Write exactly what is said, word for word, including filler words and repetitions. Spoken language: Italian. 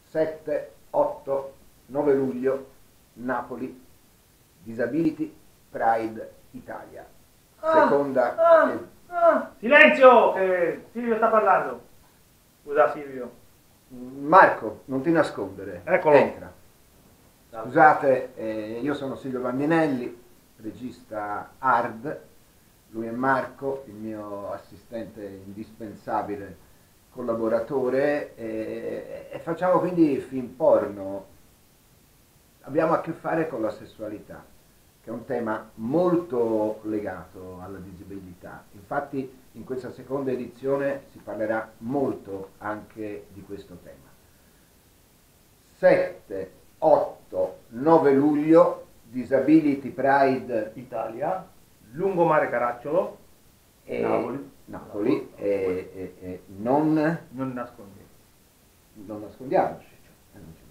sette, otto, nove luglio, Napoli, Disability Pride Italia. Seconda... Ah, ah, ah. Silenzio, che Silvio sta parlando. Scusa Silvio. Marco, non ti nascondere. Eccolo. Entra. Scusate, eh, io sono Silvio Bandinelli, regista hard. Lui è Marco, il mio assistente indispensabile, collaboratore, e, e facciamo quindi film porno. Abbiamo a che fare con la sessualità, che è un tema molto legato alla disabilità. Infatti in questa seconda edizione si parlerà molto anche di questo tema. sette, otto, nove luglio, Disability Pride Italia, Lungomare Caracciolo, e Napoli. Napoli, e, e, e non, Non nascondiamo. non nascondiamoci. Cioè, non ci